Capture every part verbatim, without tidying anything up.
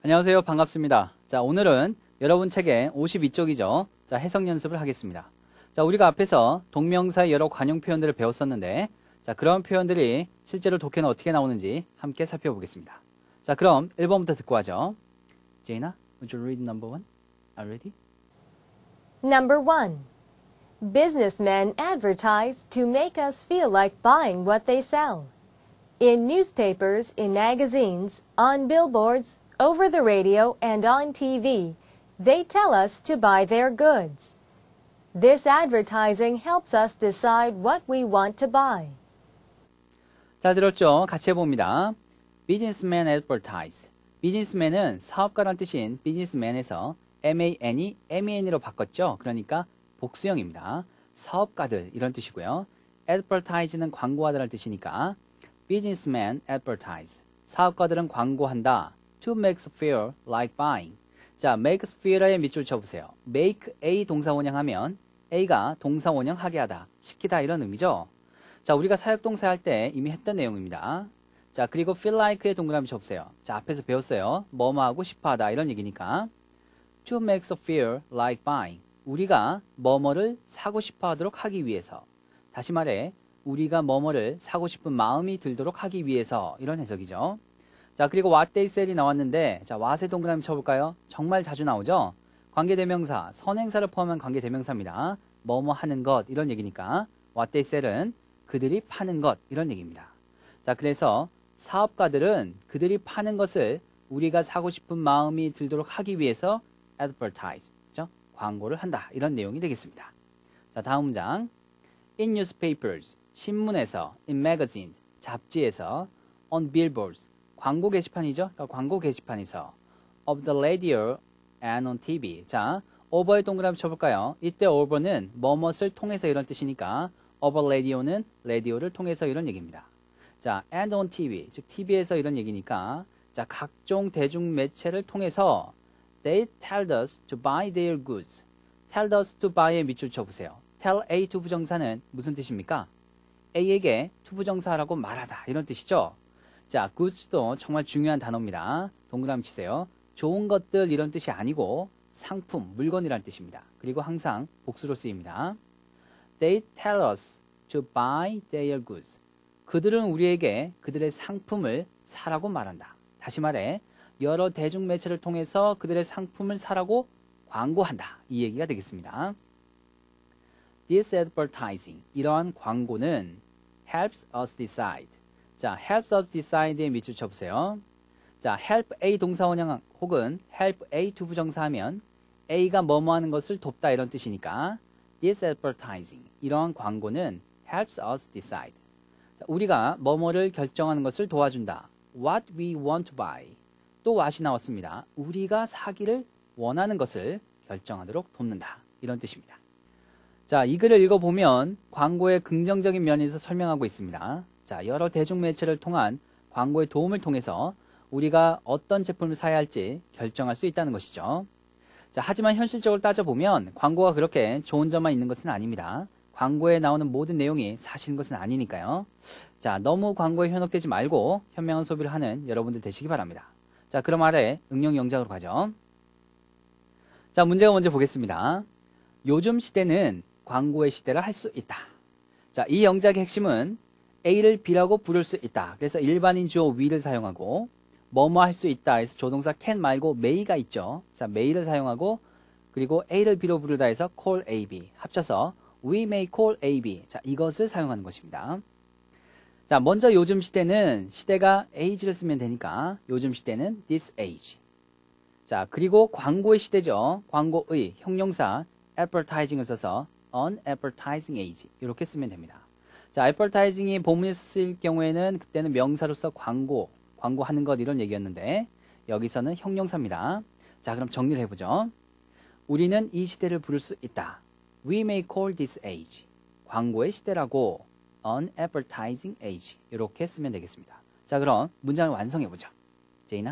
안녕하세요. 반갑습니다. 자, 오늘은 여러분 책의 오십이 쪽이죠. 자, 해석 연습을 하겠습니다. 자, 우리가 앞에서 동명사의 여러 관용 표현들을 배웠었는데, 자, 그런 표현들이 실제로 독해는 어떻게 나오는지 함께 살펴보겠습니다. 자, 그럼 일 번부터 듣고 하죠. 제이나, would you read number one? Are you ready? Number one. Businessmen advertise to make us feel like buying what they sell. In newspapers, in magazines, on billboards, over the radio, and on T V, they tell us to buy their goods. This advertising helps us decide what we want to buy. 잘 들었죠? 같이 해봅니다. Businessmen advertise. Businessman은 사업가란 뜻인 businessman에서 M-A-N이 M-E-N으로 바꿨죠. 그러니까 복수형입니다. 사업가들 이런 뜻이고요. advertise는 광고하다라는 뜻이니까 businessmen advertise. 사업가들은 광고한다. To make us feel like buying. 자, make us feel에 밑줄 쳐보세요. make A 동사원형 하면 A가 동사원형 하게 하다, 시키다 이런 의미죠. 자, 우리가 사역동사 할 때 이미 했던 내용입니다. 자, 그리고 feel like에 동그라미 쳐보세요. 자, 앞에서 배웠어요. 뭐뭐 하고 싶어 하다 이런 얘기니까 To make us feel like buying. 우리가 뭐뭐를 사고 싶어 하도록 하기 위해서. 다시 말해 우리가 뭐뭐를 사고 싶은 마음이 들도록 하기 위해서 이런 해석이죠. 자, 그리고 what they sell이 나왔는데 자, what에 동그라미 쳐볼까요? 정말 자주 나오죠. 관계대명사, 선행사를 포함한 관계대명사입니다. 뭐뭐 하는 것 이런 얘기니까 what they sell은 그들이 파는 것 이런 얘기입니다. 자, 그래서 사업가들은 그들이 파는 것을 우리가 사고 싶은 마음이 들도록 하기 위해서 advertise, 그렇죠? 광고를 한다 이런 내용이 되겠습니다. 자, 다음 문장. In newspapers, 신문에서, in magazines, 잡지에서, on billboards, 광고 게시판이죠. 그러니까 광고 게시판에서, of the radio and on T V. 자, over에 동그라미 쳐볼까요? 이때 over는 뭐뭇을 통해서 이런 뜻이니까 over radio는 라디오를 통해서 이런 얘기입니다. 자, and on T V, 즉 티비에서 이런 얘기니까 자, 각종 대중 매체를 통해서 they tell us to buy their goods. tell us to buy에 밑줄 쳐보세요. tell A 투부정사는 무슨 뜻입니까? A에게 투부정사라고 말하다 이런 뜻이죠. 자, goods도 정말 중요한 단어입니다. 동그라미 치세요. 좋은 것들 이런 뜻이 아니고 상품, 물건이란 뜻입니다. 그리고 항상 복수로 쓰입니다. They tell us to buy their goods. 그들은 우리에게 그들의 상품을 사라고 말한다. 다시 말해 여러 대중매체를 통해서 그들의 상품을 사라고 광고한다. 이 얘기가 되겠습니다. This advertising, 이러한 광고는 helps us decide. 자, helps us decide에 밑줄 쳐보세요. 자, help A 동사원형 혹은 help A 투부정사 하면 A가 뭐뭐 하는 것을 돕다 이런 뜻이니까 This advertising, 이러한 광고는 helps us decide. 자, 우리가 뭐뭐를 결정하는 것을 도와준다. What we want to buy. 또 what이 나왔습니다. 우리가 사기를 원하는 것을 결정하도록 돕는다. 이런 뜻입니다. 자, 이 글을 읽어보면 광고의 긍정적인 면에서 설명하고 있습니다. 자, 여러 대중매체를 통한 광고의 도움을 통해서 우리가 어떤 제품을 사야 할지 결정할 수 있다는 것이죠. 자, 하지만 현실적으로 따져보면 광고가 그렇게 좋은 점만 있는 것은 아닙니다. 광고에 나오는 모든 내용이 사실인 것은 아니니까요. 자, 너무 광고에 현혹되지 말고 현명한 소비를 하는 여러분들 되시기 바랍니다. 자, 그럼 아래 응용 영작으로 가죠. 자, 문제가 먼저 보겠습니다. 요즘 시대는 광고의 시대라 할 수 있다. 자, 이 영작의 핵심은 A를 B라고 부를 수 있다. 그래서 일반인 주어 we를 사용하고 뭐뭐 할 수 있다 해서 조동사 can 말고 may가 있죠. 자, may를 사용하고 그리고 A를 B로 부르다 해서 call A, B 합쳐서 we may call A, B. 자, 이것을 사용하는 것입니다. 자, 먼저 요즘 시대는 시대가 age를 쓰면 되니까 요즘 시대는 this age. 자, 그리고 광고의 시대죠. 광고의 형용사 advertising을 써서 on advertising age 이렇게 쓰면 됩니다. 자, advertising이 본문에서 쓰일 경우에는 그때는 명사로서 광고, 광고하는 것 이런 얘기였는데 여기서는 형용사입니다. 자, 그럼 정리를 해보죠. 우리는 이 시대를 부를 수 있다. We may call this age. 광고의 시대라고 on advertising age 이렇게 쓰면 되겠습니다. 자, 그럼 문장을 완성해보죠. 제이나?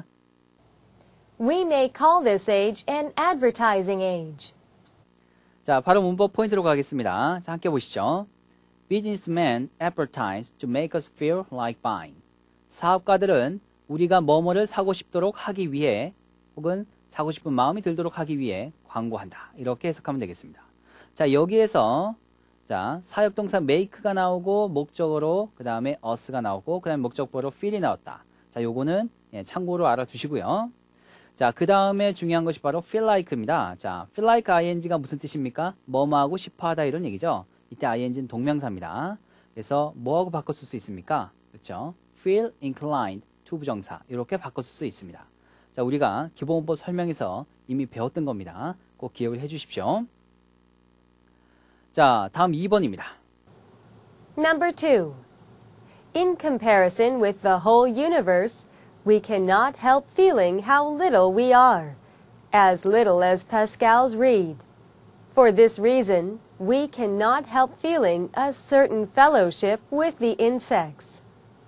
We may call this age an advertising age. 자, 바로 문법 포인트로 가겠습니다. 자, 함께 보시죠. Businessmen advertise to make us feel like buying. 사업가들은 우리가 뭐뭐를 사고 싶도록 하기 위해 혹은 사고 싶은 마음이 들도록 하기 위해 광고한다. 이렇게 해석하면 되겠습니다. 자, 여기에서 자, 사역동사 make가 나오고 목적어로 그 다음에 us가 나오고 그 다음에 목적보로 feel이 나왔다. 자, 요거는 예, 참고로 알아두시고요. 자, 그 다음에 중요한 것이 바로 feel like입니다. 자, feel like ing가 무슨 뜻입니까? 뭐뭐 하고 싶어 하다 이런 얘기죠. 이때 ing는 동명사입니다. 그래서 뭐하고 바꿔 쓸 수 있습니까? 그렇죠? feel inclined to 부정사 이렇게 바꿔 쓸 수 있습니다. 자, 우리가 기본법 설명에서 이미 배웠던 겁니다. 꼭 기억을 해 주십시오. 자, 다음 이 번입니다. Number two. In comparison with the whole universe, we cannot help feeling how little we are, as little as Pascal's reed. For this reason, we cannot help feeling a certain fellowship with the insects.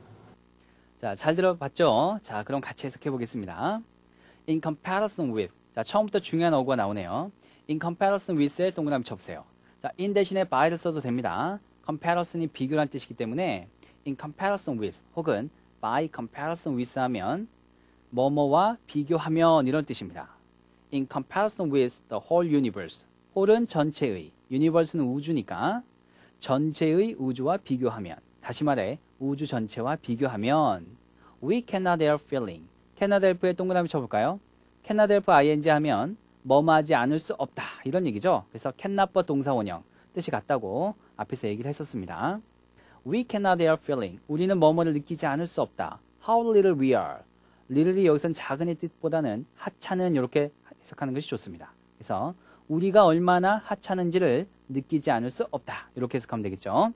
자, 잘 들어봤죠? 자, 그럼 같이 해석해 보겠습니다. In comparison with. 자, 처음부터 중요한 어구가 나오네요. In comparison with에 동그라미 쳐보세요. 자, in 대신에 by를 써도 됩니다. comparison이 비교란 뜻이기 때문에 in comparison with 혹은 by comparison with 하면 뭐뭐와 비교하면 이런 뜻입니다. In comparison with the whole universe. whole은 전체의, universe는 우주니까 전체의 우주와 비교하면, 다시 말해 우주 전체와 비교하면 we cannot help feeling. cannot help에 동그라미 쳐볼까요? cannot help ing 하면 뭐뭐하지 않을 수 없다 이런 얘기죠. 그래서 cannot과 동사원형 뜻이 같다고 앞에서 얘기를 했었습니다. We cannot help feeling. 우리는 뭐뭐를 느끼지 않을 수 없다. How little we are. little이 여기서는 작은의 뜻보다는 하찮은 이렇게 해석하는 것이 좋습니다. 그래서 우리가 얼마나 하찮은지를 느끼지 않을 수 없다. 이렇게 해석하면 되겠죠.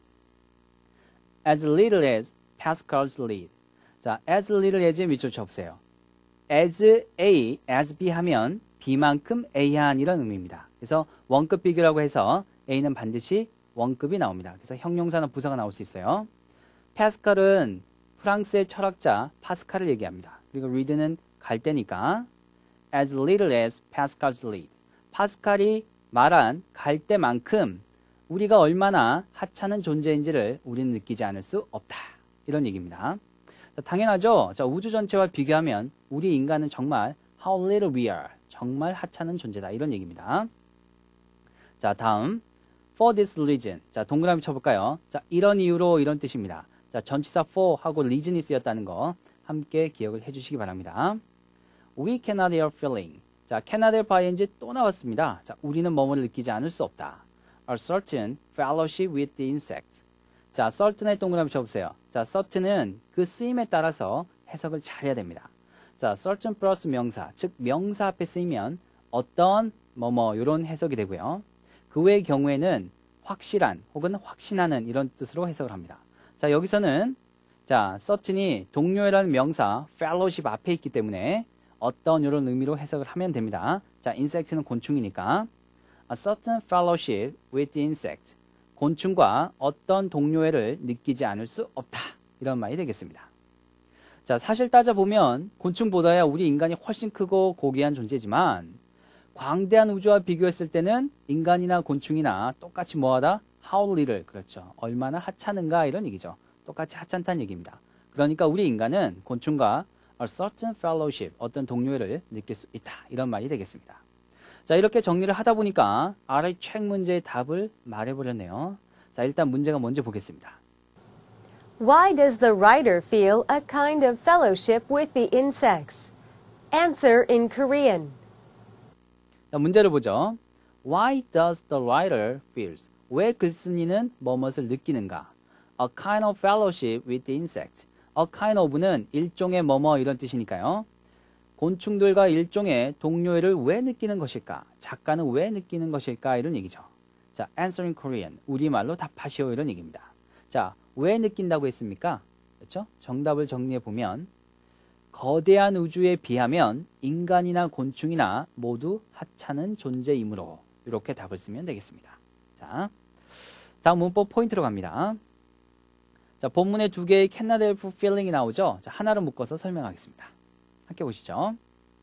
As little as Pascal's lead. 자, as little as의 밑줄 쳐보세요. as A, as B 하면 B만큼 A한 이런 의미입니다. 그래서 원급 비교라고 해서 A는 반드시 원급이 나옵니다. 그래서 형용사나 부사가 나올 수 있어요. 파스칼은 프랑스의 철학자 파스칼을 얘기합니다. 그리고 read는 갈 때니까 as little as Pascal's lead. 파스칼이 말한 갈대만큼 우리가 얼마나 하찮은 존재인지를 우리는 느끼지 않을 수 없다. 이런 얘기입니다. 당연하죠. 자, 우주 전체와 비교하면 우리 인간은 정말 how little we are. 정말 하찮은 존재다. 이런 얘기입니다. 자, 다음 for this reason. 자, 동그라미 쳐볼까요? 자, 이런 이유로 이런 뜻입니다. 자, 전치사 for 하고 reason이 쓰였다는 거 함께 기억을 해주시기 바랍니다. We cannot help feeling. 자, cannot help ing 또 나왔습니다. 자, 우리는 뭐뭐를 느끼지 않을 수 없다. A certain fellowship with the insects. 자, certain에 동그라미 쳐보세요. 자, certain은 그 쓰임에 따라서 해석을 잘해야 됩니다. 자, certain 플러스 명사, 즉 명사 앞에 쓰이면 어떤 뭐뭐 이런 해석이 되고요. 그 외의 경우에는 확실한 혹은 확신하는 이런 뜻으로 해석을 합니다. 자, 여기서는 자, certain이 동료라는 명사 fellowship 앞에 있기 때문에 어떤 이런 의미로 해석을 하면 됩니다. 자, insect는 곤충이니까 A certain fellowship with the insect. 곤충과 어떤 동료애를 느끼지 않을 수 없다. 이런 말이 되겠습니다. 자, 사실 따져보면 곤충보다야 우리 인간이 훨씬 크고 고귀한 존재지만 광대한 우주와 비교했을 때는 인간이나 곤충이나 똑같이 뭐하다? How little. 그렇죠. 얼마나 하찮은가 이런 얘기죠. 똑같이 하찮다는 얘기입니다. 그러니까 우리 인간은 곤충과 a certain fellowship, 어떤 동료애를 느낄 수 있다. 이런 말이 되겠습니다. 자, 이렇게 정리를 하다 보니까 아래 책 문제의 답을 말해버렸네요. 자, 일단 문제가 뭔지 보겠습니다. Why does the writer feel a kind of fellowship with the insects? Answer in Korean. 자, 문제를 보죠. Why does the writer feel? 왜 글쓴이는 뭐뭇을 느끼는가? A kind of fellowship with the insect. A kind of는 일종의 뭐뭐 이런 뜻이니까요. 곤충들과 일종의 동료애를 왜 느끼는 것일까? 작가는 왜 느끼는 것일까? 이런 얘기죠. 자, answer in Korean. 우리말로 답하시오. 이런 얘기입니다. 자, 왜 느낀다고 했습니까? 그렇죠? 정답을 정리해 보면 거대한 우주에 비하면 인간이나 곤충이나 모두 하찮은 존재이므로 이렇게 답을 쓰면 되겠습니다. 자, 다음 문법 포인트로 갑니다. 자, 본문에 두 개의 cannot help feeling이 나오죠? 자, 하나를 묶어서 설명하겠습니다. 함께 보시죠.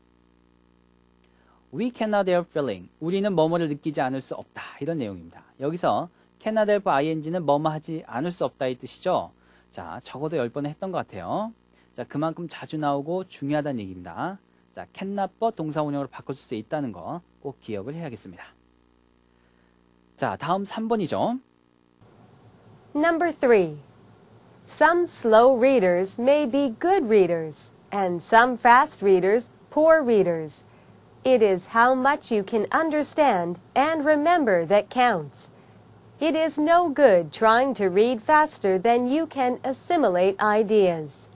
We cannot help feeling. 우리는 뭐뭐를 느끼지 않을 수 없다. 이런 내용입니다. 여기서 cannot help ing는 뭐뭐 하지 않을 수 없다 이 뜻이죠. 자, 적어도 열 번은 했던 것 같아요. 자, 그만큼 자주 나오고 중요하다는 얘기입니다. 자, cannot but 동사 원형으로 바꿀 수 있다는 거 꼭 기억을 해야겠습니다. 자, 다음 삼 번이죠. Number three. Some slow readers may be good readers, and some fast readers poor readers. It is how much you can understand and remember that counts. It is no good trying to read faster than you can assimilate ideas.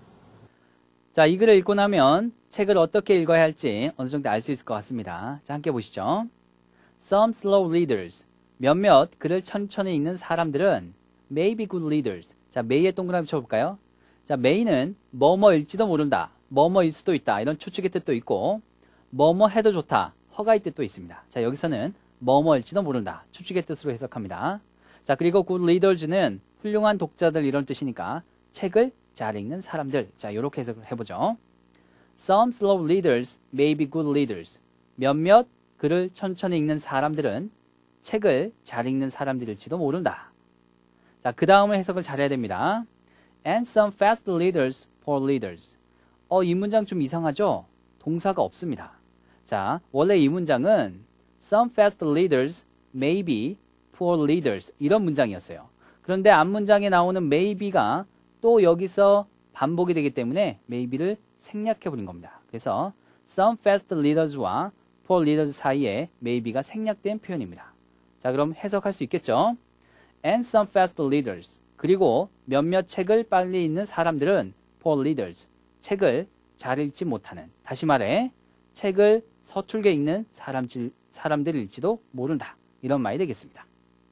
자, 이 글을 읽고 나면 책을 어떻게 읽어야 할지 어느 정도 알 수 있을 것 같습니다. 자, 함께 보시죠. Some slow readers. 몇몇 글을 천천히 읽는 사람들은 may be good readers. 자, may에 동그라미 쳐볼까요? 자, may는 뭐뭐일지도 모른다. 뭐뭐일 수도 있다. 이런 추측의 뜻도 있고 뭐뭐 해도 좋다. 허가의 뜻도 있습니다. 자, 여기서는 뭐뭐일지도 모른다. 추측의 뜻으로 해석합니다. 자, 그리고 good readers는 훌륭한 독자들 이런 뜻이니까 책을 잘 읽는 사람들. 자, 이렇게 해석을 해보죠. Some slow readers may be good readers. 몇몇 글을 천천히 읽는 사람들은 책을 잘 읽는 사람들일지도 모른다. 자, 그 다음을 해석을 잘해야 됩니다. And some fast readers, poor readers. 어, 이 문장 좀 이상하죠? 동사가 없습니다. 자, 원래 이 문장은 some fast readers may be poor readers 이런 문장이었어요. 그런데 앞문장에 나오는 maybe가 또 여기서 반복이 되기 때문에 maybe를 생략해버린 겁니다. 그래서 some fast readers와 poor readers 사이에 maybe가 생략된 표현입니다. 자, 그럼 해석할 수 있겠죠? And some fast readers. 그리고 몇몇 책을 빨리 읽는 사람들은 poor readers. 책을 잘 읽지 못하는. 다시 말해 책을 서툴게 읽는 사람들, 사람들일지도 모른다. 이런 말이 되겠습니다.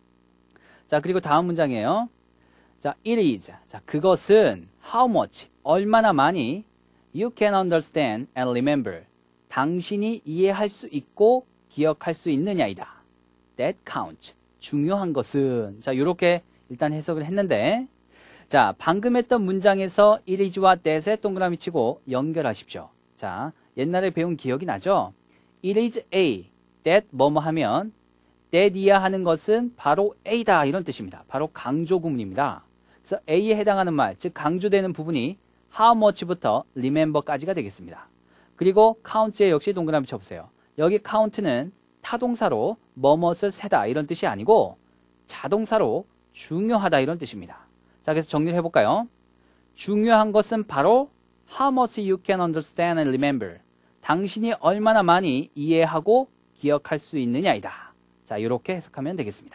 자, 그리고 다음 문장이에요. 자, it is. 자, 그것은 how much. 얼마나 많이 you can understand and remember. 당신이 이해할 수 있고 기억할 수 있느냐이다. That counts. 중요한 것은. 자, 요렇게 일단 해석을 했는데, 자, 방금 했던 문장에서 it is와 that에 동그라미 치고 연결하십시오. 자, 옛날에 배운 기억이 나죠? It is A, that 뭐뭐 하면 that 이야 하는 것은 바로 A다 이런 뜻입니다. 바로 강조 구문입니다. 그래서 A에 해당하는 말, 즉 강조되는 부분이 how much부터 remember까지가 되겠습니다. 그리고 count에 역시 동그라미 쳐보세요. 여기 count는 타동사로 뭐뭇을 세다 이런 뜻이 아니고 자동사로 중요하다 이런 뜻입니다. 자, 그래서 정리를 해볼까요? 중요한 것은 바로 how much you can understand and remember. 당신이 얼마나 많이 이해하고 기억할 수 있느냐이다. 자, 이렇게 해석하면 되겠습니다.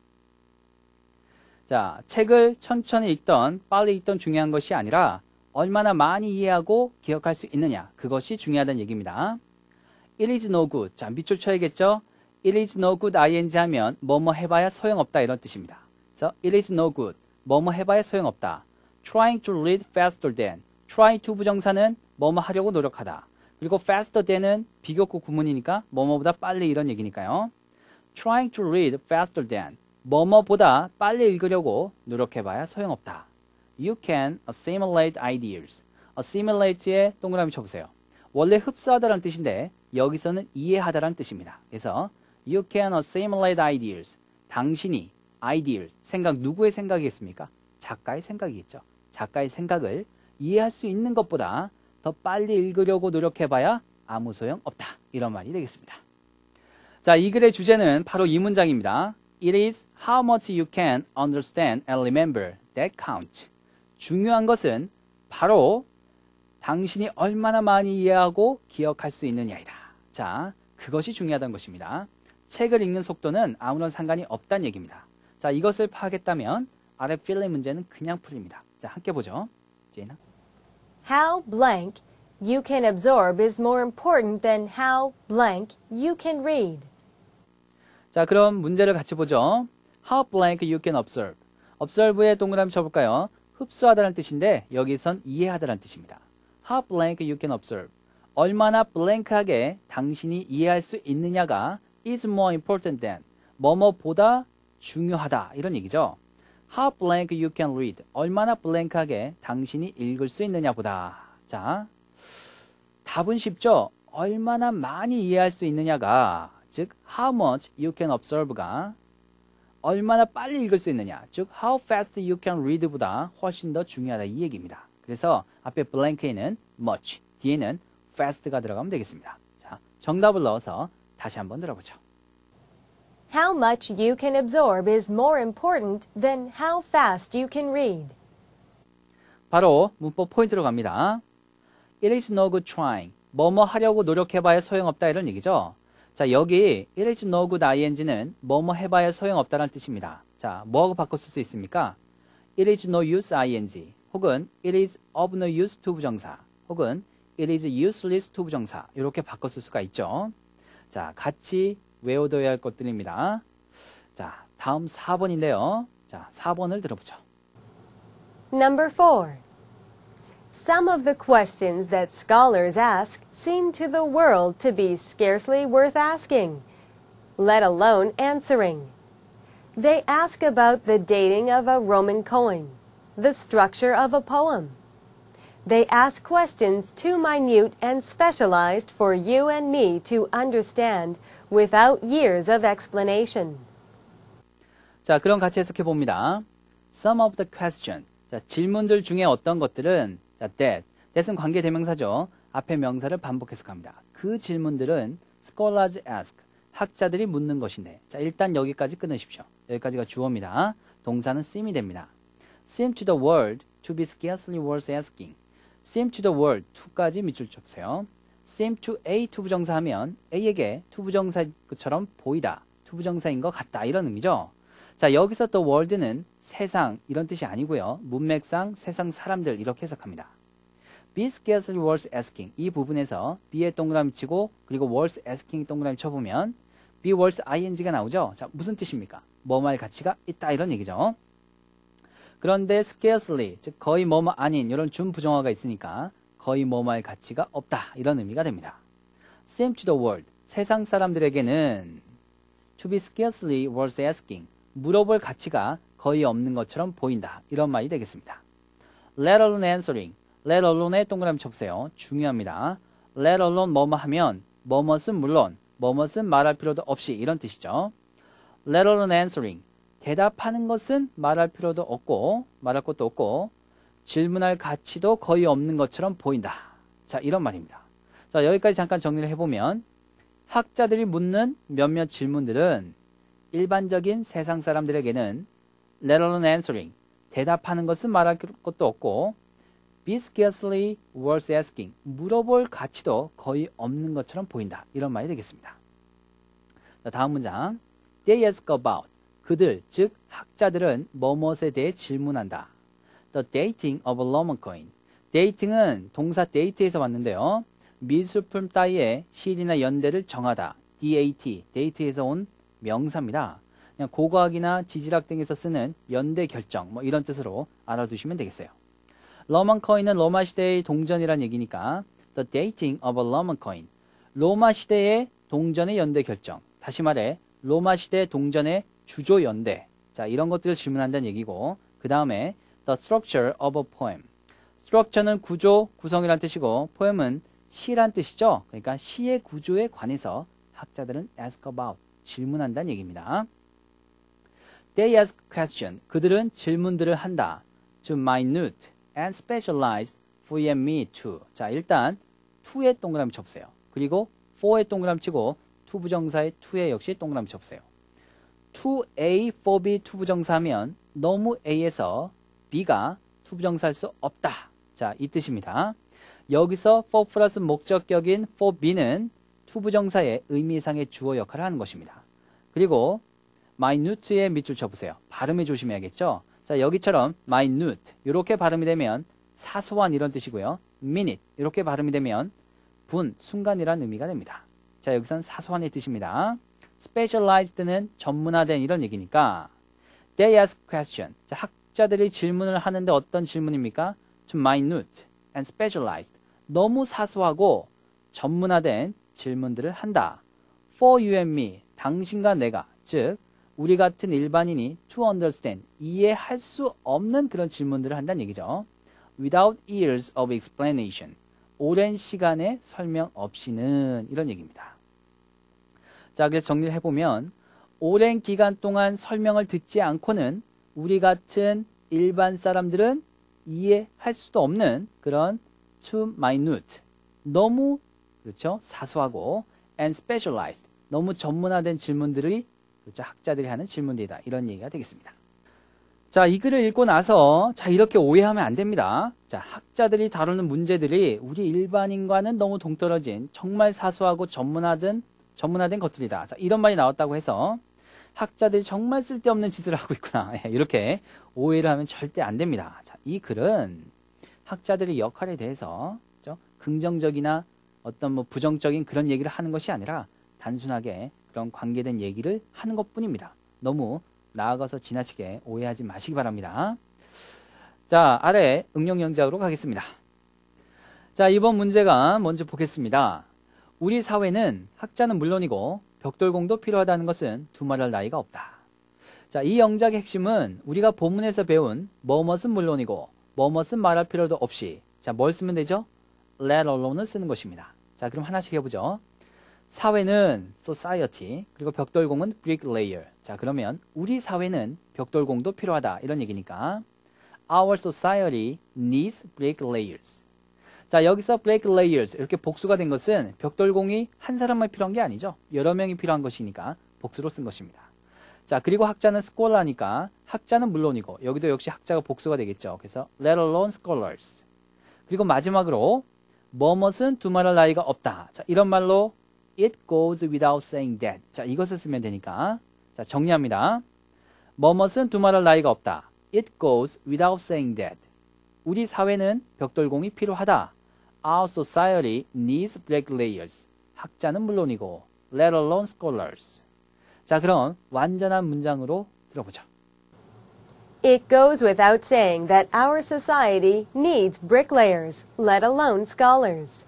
자, 책을 천천히 읽던 빨리 읽던 중요한 것이 아니라 얼마나 많이 이해하고 기억할 수 있느냐. 그것이 중요하다는 얘기입니다. It is no good. 자, 밑줄 쳐야겠죠? It is no good ing 하면 뭐뭐 해봐야 소용없다 이런 뜻입니다. 그래서 it is no good. 뭐뭐 해봐야 소용없다. Trying to read faster than. try to 부정사는 뭐뭐 하려고 노력하다. 그리고 faster than은 비교구 구문이니까 뭐뭐보다 빨리 이런 얘기니까요. Trying to read faster than. 뭐뭐보다 빨리 읽으려고 노력해봐야 소용없다. You can assimilate ideas. assimilate에 동그라미 쳐보세요. 원래 흡수하다라는 뜻인데 여기서는 이해하다라는 뜻입니다. 그래서 you can assimilate ideas. 당신이 ideas, 생각 누구의 생각이겠습니까? 작가의 생각이겠죠. 작가의 생각을 이해할 수 있는 것보다 더 빨리 읽으려고 노력해봐야 아무 소용 없다. 이런 말이 되겠습니다. 자, 이 글의 주제는 바로 이 문장입니다. It is how much you can understand and remember that counts. 중요한 것은 바로 당신이 얼마나 많이 이해하고 기억할 수 있느냐이다. 자, 그것이 중요하다는 것입니다. 책을 읽는 속도는 아무런 상관이 없다는 얘기입니다. 자, 이것을 파악했다면 아래 필링 문제는 그냥 풀립니다. 자, 함께 보죠. 제이나. How blank you can absorb is more important than how blank you can read. 자, 그럼 문제를 같이 보죠. How blank you can observe. observe에 동그라미 쳐볼까요? 흡수하다는 뜻인데 여기선 이해하다는 뜻입니다. How blank you can observe. 얼마나 blank하게 당신이 이해할 수 있느냐가 is more important than. 뭐뭐보다 중요하다 이런 얘기죠. How blank you can read. 얼마나 blank하게 당신이 읽을 수 있느냐 보다. 자, 답은 쉽죠? 얼마나 많이 이해할 수 있느냐가, 즉 how much you can observe가 얼마나 빨리 읽을 수 있느냐, 즉 how fast you can read보다 훨씬 더 중요하다 이 얘기입니다. 그래서 앞에 blank에는 much, 뒤에는 fast가 들어가면 되겠습니다. 자, 정답을 넣어서 다시 한번 들어보죠. How much you can absorb is more important than how fast you can read. 바로 문법 포인트로 갑니다. It is no good trying. 뭐뭐 하려고 노력해봐야 소용없다 이런 얘기죠. 자, 여기 it is no good ing는 뭐뭐 해봐야 소용없다라는 뜻입니다. 자, 뭐하고 바꿔 쓸 수 있습니까? It is no use ing 혹은 it is of no use to 부정사 혹은 it is useless to 부정사 이렇게 바꿔 쓸 수가 있죠. 자, 같이 외워둬야 할 것들입니다. 자, 다음 사 번인데요. 자, 사 번을 들어보죠. Number four. Some of the questions that scholars ask seem to the world to be scarcely worth asking, let alone answering. They ask about the dating of a Roman coin, the structure of a poem. They ask questions too minute and specialized for you and me to understand without years of explanation. 자, 그럼 같이 해석해 봅니다. Some of the question. 자, 질문들 중에 어떤 것들은 자, that. that은 관계대명사죠. 앞에 명사를 반복 해석합니다. 그 질문들은 scholars ask. 학자들이 묻는 것인데. 자, 일단 여기까지 끊으십시오. 여기까지가 주어입니다. 동사는 seem이 됩니다. seem to the world to be scarcely worth asking. seem to the world to까지 밑줄 쳐보세요. seem to A 투부정사 하면 A에게 투부정사인 것처럼 보이다. 투부정사인 것 같다. 이런 의미죠. 자, 여기서 또 world는 세상 이런 뜻이 아니고요. 문맥상 세상 사람들 이렇게 해석합니다. be scarcely worth asking 이 부분에서 be에 동그라미 치고 그리고 worth asking 동그라미 쳐보면 be worth ing가 나오죠. 자, 무슨 뜻입니까? 뭐뭐할 가치가 있다 이런 얘기죠. 그런데 scarcely 즉 거의 뭐뭐 아닌 이런 준부정어가 있으니까 거의 뭐뭐할 가치가 없다 이런 의미가 됩니다. seem to the world 세상 사람들에게는 to be scarcely worth asking 물어볼 가치가 거의 없는 것처럼 보인다. 이런 말이 되겠습니다. let alone answering. let alone에 동그라미 쳐보세요. 중요합니다. let alone 뭐뭐 하면 뭐뭐은 물론 뭐뭐은 말할 필요도 없이 이런 뜻이죠. let alone answering. 대답하는 것은 말할 필요도 없고 말할 것도 없고 질문할 가치도 거의 없는 것처럼 보인다. 자, 이런 말입니다. 자, 여기까지 잠깐 정리를 해보면 학자들이 묻는 몇몇 질문들은 일반적인 세상 사람들에게는 let alone answering, 대답하는 것은 말할 것도 없고 be scarcely worth asking, 물어볼 가치도 거의 없는 것처럼 보인다. 이런 말이 되겠습니다. 자, 다음 문장. They ask about, 그들, 즉 학자들은 뭐뭇에 대해 질문한다. The dating of a Roman coin. dating은 동사 date에서 왔는데요. 미술품 따위의 시일이나 연대를 정하다. dat, date에서 온 명사입니다. 그냥 고고학이나 지질학 등에서 쓰는 연대 결정 뭐 이런 뜻으로 알아두시면 되겠어요. 로만 코인은 로마 시대의 동전이란 얘기니까 the dating of a Roman coin. 로마 시대의 동전의 연대 결정. 다시 말해 로마 시대 동전의 주조 연대. 자, 이런 것들을 질문한다는 얘기고 그 다음에 the structure of a poem. structure는 구조, 구성이란 뜻이고 poem은 시란 뜻이죠. 그러니까 시의 구조에 관해서 학자들은 ask about. 질문한다는 얘기입니다. They ask question. 그들은 질문들을 한다. To minute and specialized for you and me too. 자, 일단 to에 동그라미 쳐보세요. 그리고 for에 동그라미 치고 to 부정사의 to에 역시 동그라미 쳐보세요. to A, for B, to 부정사 하면 너무 A에서 B가 to 부정사할 수 없다. 자, 이 뜻입니다. 여기서 for 플러스 목적격인 for B는 to 부정사의 의미상의 주어 역할을 하는 것입니다. 그리고 minute에 밑줄 쳐보세요. 발음에 조심해야겠죠? 자, 여기처럼 minute 이렇게 발음이 되면 사소한 이런 뜻이고요. minute 이렇게 발음이 되면 분, 순간이라는 의미가 됩니다. 자, 여기선 사소한의 뜻입니다. specialized는 전문화된 이런 얘기니까 they ask question. 자, 학자들이 질문을 하는데 어떤 질문입니까? to minute and specialized. 너무 사소하고 전문화된 질문들을 한다. For you and me, 당신과 내가, 즉 우리 같은 일반인이 to understand, 이해할 수 없는 그런 질문들을 한다는 얘기죠. Without years of explanation, 오랜 시간의 설명 없이는 이런 얘기입니다. 자, 그래서 정리를 해보면 오랜 기간 동안 설명을 듣지 않고는 우리 같은 일반 사람들은 이해할 수도 없는 그런 too minute, 너무 그렇죠? 사소하고 and specialized. 너무 전문화된 질문들이 그렇죠? 학자들이 하는 질문들이다. 이런 얘기가 되겠습니다. 자, 이 글을 읽고 나서 자, 이렇게 오해하면 안 됩니다. 자, 학자들이 다루는 문제들이 우리 일반인과는 너무 동떨어진 정말 사소하고 전문화된 전문화된 것들이다. 자, 이런 말이 나왔다고 해서 학자들이 정말 쓸데없는 짓을 하고 있구나. 이렇게 오해를 하면 절대 안 됩니다. 자, 이 글은 학자들의 역할에 대해서 그렇죠? 긍정적이나 어떤 뭐 부정적인 그런 얘기를 하는 것이 아니라 단순하게 그런 관계된 얘기를 하는 것뿐입니다. 너무 나아가서 지나치게 오해하지 마시기 바랍니다. 자, 아래 응용 영작으로 가겠습니다. 자, 이번 문제가 먼저 보겠습니다. 우리 사회는 학자는 물론이고 벽돌공도 필요하다는 것은 두말할 나위가 없다. 자, 이 영작의 핵심은 우리가 본문에서 배운 뭐뭇은 물론이고 뭐뭇은 말할 필요도 없이 자, 뭘 쓰면 되죠? let alone을 쓰는 것입니다. 자, 그럼 하나씩 해보죠. 사회는 society, 그리고 벽돌공은 bricklayer. 자, 그러면 우리 사회는 벽돌공도 필요하다. 이런 얘기니까 our society needs bricklayers. 자, 여기서 bricklayers 이렇게 복수가 된 것은 벽돌공이 한 사람만 필요한 게 아니죠. 여러 명이 필요한 것이니까 복수로 쓴 것입니다. 자, 그리고 학자는 scholar니까 학자는 물론이고 여기도 역시 학자가 복수가 되겠죠. 그래서 let alone scholars. 그리고 마지막으로 뭐뭇은 두말할 나위가 없다. 자, 이런 말로 it goes without saying that. 자, 이것을 쓰면 되니까 자, 정리합니다. 뭐뭇은 두말할 나위가 없다. It goes without saying that. 우리 사회는 벽돌공이 필요하다. Our society needs bricklayers. 학자는 물론이고 let alone scholars. 자, 그럼 완전한 문장으로 들어보죠. It goes without saying that our society needs bricklayers, let alone scholars.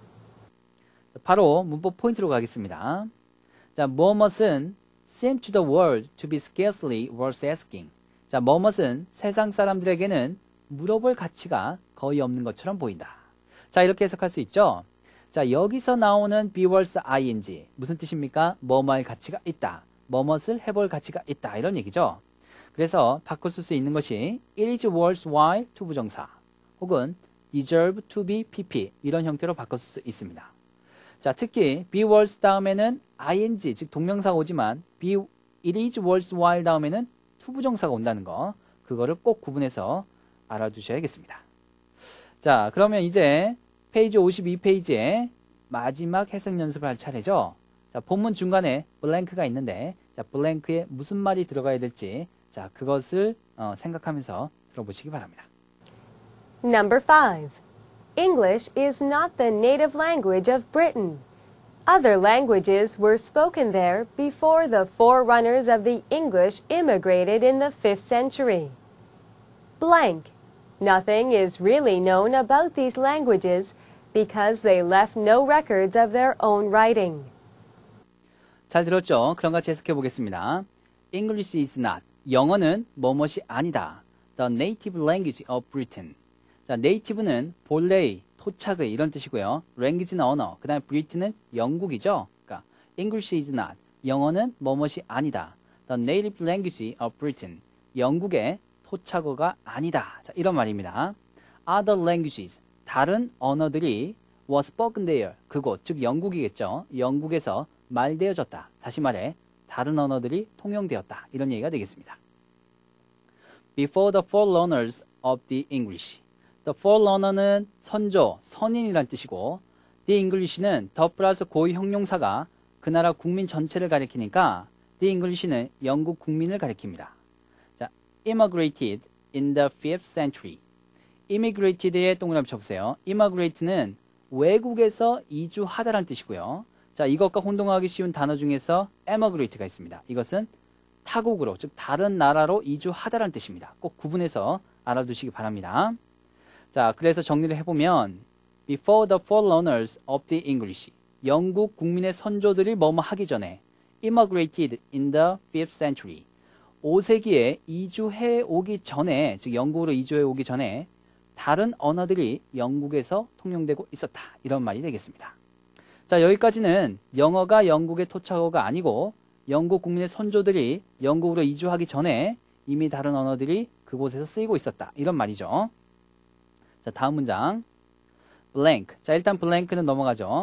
바로 문법 포인트로 가겠습니다. 자, 뭐뭇은 seem to the world to be scarcely worth asking. 자, 뭐뭇은 세상 사람들에게는 물어볼 가치가 거의 없는 것처럼 보인다. 자, 이렇게 해석할 수 있죠. 자, 여기서 나오는 be worth ing 무슨 뜻입니까? 뭐뭐 할 가치가 있다. 뭐뭇을 해볼 가치가 있다. 이런 얘기죠. 그래서 바꿔 쓸 수 있는 것이 it is worthwhile 투부정사 혹은 deserve to be pp 이런 형태로 바꿔 쓸 수 있습니다. 자, 특히 be worth 다음에는 ing 즉 동명사가 오지만 be it is worthwhile 다음에는 투부정사가 온다는 거 그거를 꼭 구분해서 알아두셔야겠습니다. 자, 그러면 이제 페이지 오십이 페이지에 마지막 해석 연습을 할 차례죠. 자, 본문 중간에 블랭크가 있는데 자, 블랭크에 무슨 말이 들어가야 될지 자, 그것을 어, 생각하면서 들어보시기 바랍니다. Number five. English is not the native language of Britain. Other languages were spoken there before the forerunners of the English immigrated in the fifth century. Blank. Nothing is really known about these languages because they left no records of their own writing. 잘 들었죠? 그럼 같이 해석해 보겠습니다. English is not. 영어는 뭐뭇이 아니다. The native language of Britain. 자, native는 본래의, 토착의 이런 뜻이고요. language는 언어, 그 다음에 Britain은 영국이죠. 그러니까 English is not. 영어는 뭐뭇이 아니다. The native language of Britain. 영국의 토착어가 아니다. 자, 이런 말입니다. Other languages. 다른 언어들이 were spoken there. 그곳, 즉 영국이겠죠. 영국에서 말되어졌다. 다시 말해 다른 언어들이 통용되었다. 이런 얘기가 되겠습니다. Before the forerunners of the English. The forerunner는 선조, 선인이란 뜻이고 the English는 the 플러스 고유 형용사가 그 나라 국민 전체를 가리키니까 the English는 영국 국민을 가리킵니다. 자, immigrated in the fifth century. immigrated에 동그라미 쳐보세요. immigrate는 외국에서 이주하다라는 뜻이고요. 자, 이것과 혼동하기 쉬운 단어 중에서 emigrate가 있습니다. 이것은 타국으로, 즉 다른 나라로 이주하다라는 뜻입니다. 꼭 구분해서 알아두시기 바랍니다. 자, 그래서 정리를 해보면 Before the forerunners of the English. 영국 국민의 선조들이 뭐뭐 하기 전에 immigrated in the fifth century. 오 세기에 이주해 오기 전에, 즉 영국으로 이주해 오기 전에 다른 언어들이 영국에서 통용되고 있었다. 이런 말이 되겠습니다. 자, 여기까지는 영어가 영국의 토착어가 아니고 영국 국민의 선조들이 영국으로 이주하기 전에 이미 다른 언어들이 그곳에서 쓰이고 있었다. 이런 말이죠. 자, 다음 문장. blank. 자, 일단 blank는 넘어가죠.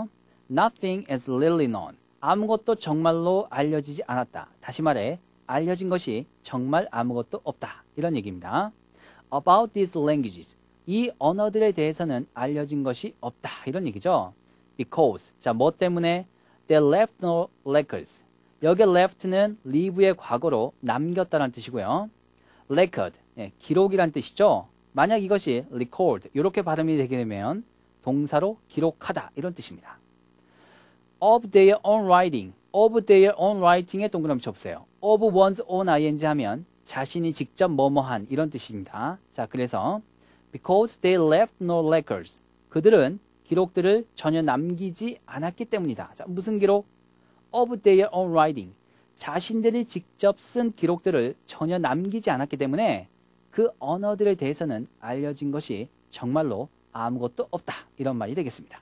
Nothing is really known. 아무것도 정말로 알려지지 않았다. 다시 말해 알려진 것이 정말 아무것도 없다. 이런 얘기입니다. About these languages. 이 언어들에 대해서는 알려진 것이 없다. 이런 얘기죠. Because. 자, 뭐 때문에? They left no records. 여기 left는 leave의 과거로 남겼다는 뜻이고요. record. 예, 기록이란 뜻이죠. 만약 이것이 record. 이렇게 발음이 되게 되면 동사로 기록하다. 이런 뜻입니다. Of their own writing. Of their own writing에 동그라미 쳐보세요. Of one's own ing 하면 자신이 직접 뭐뭐한 이런 뜻입니다. 자, 그래서 because they left no records. 그들은 기록들을 전혀 남기지 않았기 때문이다. 자, 무슨 기록? Of their own writing. 자신들이 직접 쓴 기록들을 전혀 남기지 않았기 때문에 그 언어들에 대해서는 알려진 것이 정말로 아무것도 없다. 이런 말이 되겠습니다.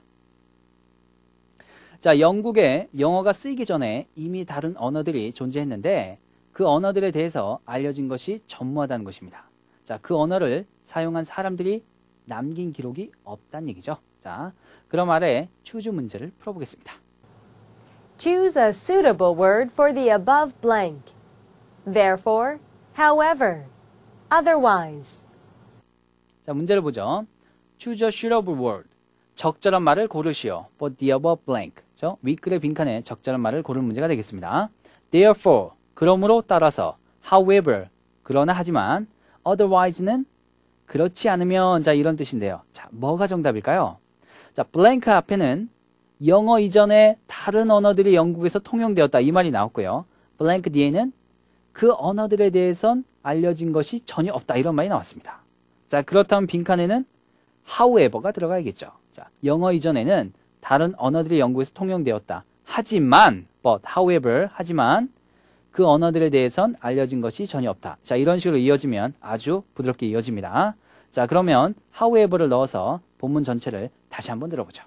자, 영국에 영어가 쓰이기 전에 이미 다른 언어들이 존재했는데 그 언어들에 대해서 알려진 것이 전무하다는 것입니다. 자, 그 언어를 사용한 사람들이 남긴 기록이 없다는 얘기죠. 자, 그럼 아래 추주 문제를 풀어보겠습니다. Choose a suitable word for the above blank. Therefore, however, otherwise. 자, 문제를 보죠. Choose a suitable word. 적절한 말을 고르시오. For the above blank. 저 윗글의 빈칸에 적절한 말을 고르는 문제가 되겠습니다. Therefore, 그러므로 따라서. However, 그러나 하지만. Otherwise는 그렇지 않으면. 자, 이런 뜻인데요. 자, 뭐가 정답일까요? 자, blank 앞에는 영어 이전에 다른 언어들이 영국에서 통용되었다. 이 말이 나왔고요. blank 뒤에는 그 언어들에 대해선 알려진 것이 전혀 없다. 이런 말이 나왔습니다. 자, 그렇다면 빈칸에는 however가 들어가야겠죠. 자, 영어 이전에는 다른 언어들이 영국에서 통용되었다. 하지만, but, however, 하지만 그 언어들에 대해선 알려진 것이 전혀 없다. 자, 이런 식으로 이어지면 아주 부드럽게 이어집니다. 자, 그러면 however를 넣어서 본문 전체를 다시 한번 들어보죠.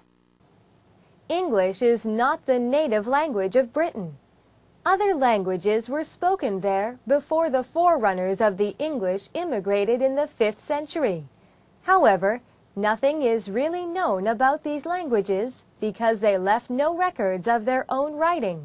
English is not the native language of Britain. Other languages were spoken there before the forerunners of the English immigrated in the fifth century. However, nothing is really known about these languages because they left no records of their own writing.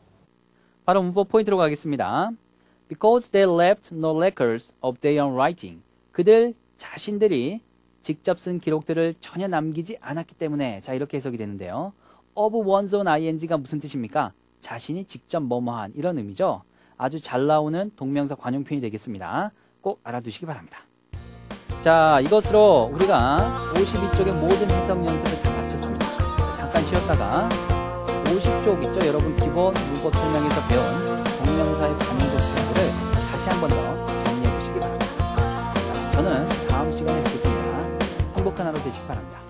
바로 문법 포인트로 가겠습니다. Because they left no records of their own writing. 그들 자신들이 직접 쓴 기록들을 전혀 남기지 않았기 때문에. 자, 이렇게 해석이 되는데요. of one's own ing가 무슨 뜻입니까? 자신이 직접 뭐뭐한 이런 의미죠. 아주 잘 나오는 동명사 관용 표현이 되겠습니다. 꼭 알아두시기 바랍니다. 자, 이것으로 우리가 오십이 쪽의 모든 해석 연습을 다 마쳤습니다. 잠깐 쉬었다가 오십 쪽 있죠? 여러분 기본 문법 설명에서 배운 동명사의 관용 조건들을 다시 한 번 더 정리해 보시기 바랍니다. 자, 저는 다음 시간에 뵙겠습니다. 행복한 하루 되시기 바랍니다.